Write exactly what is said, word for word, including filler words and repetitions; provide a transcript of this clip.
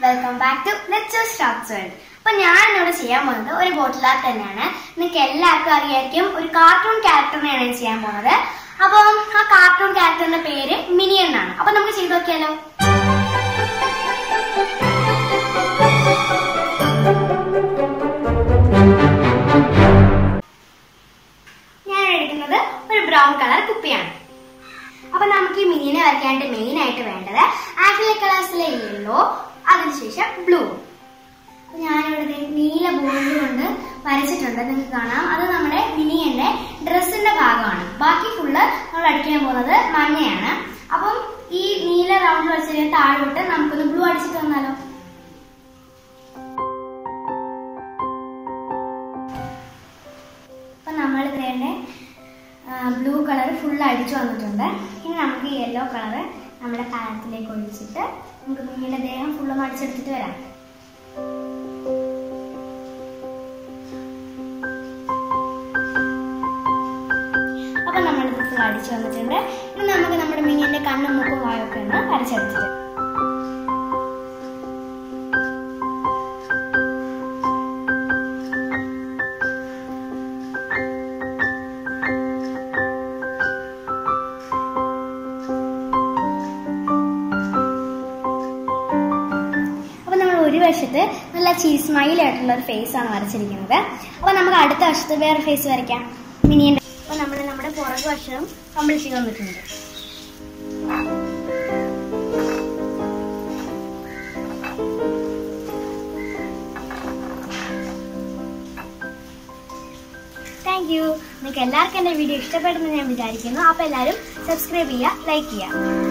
Welcome back to Let's Just Sharks World. So, I am going to share a bottle art. You know, a cartoon character. So, the cartoon character is Minion. So, let's see it. I am a brown color puppy. Now, we will main acrylic colors yellow, blue. I will use a board. That is our mini dress. Baki full manya. Now, this neela round is blue. Blue color full അടിച്ചു വന്നിട്ടുണ്ട്. ഇനി നമുക്ക് yellow color നമ്മുടെ പാനത്തിലേക്ക് ഒഴിച്ചിട്ട് നമുക്ക് മീനിന്റെ ദേഹം full ഒന്ന് അടിച്ചെടുത്തിട്ട് വരാം. അപ്പോൾ നമ്മൾ ഇത് ഫുൾ അടിച്ചു വന്നിട്ടുണ്ട്. ഇനി നമുക്ക് നമ്മുടെ മീനിന്റെ കണ്ണും മൂക്കും വായൊക്കെ ഒന്ന് അടിച്ചെടുത്തിട്ട് നല്ല ചീസ് സ്മൈൽ ആയിട്ടുള്ള ഒരു ഫേസ് ആണ് വരച്ചിരിക്കുന്നത്. അപ്പോൾ നമുക്ക് അടുത്ത വശത്ത് വേറെ ഫേസ് വരയ്ക്കാം മിനിയുടെ. അപ്പോൾ നമ്മൾ നമ്മുടെ പുറകു വശം കംപ്ലീറ്റ് ചെയ്ത് വന്നിട്ടുണ്ട്. Thank you. നിങ്ങൾക്ക് എല്ലാവർക്കും എൻ്റെ വീഡിയോ ഇഷ്ടപ്പെടുമെന്ന് ഞാൻ വിചാരിക്കുന്നു. അപ്പോൾ എല്ലാവരും സബ്സ്ക്രൈബ് ചെയ്യുക, ലൈക്ക് ചെയ്യുക.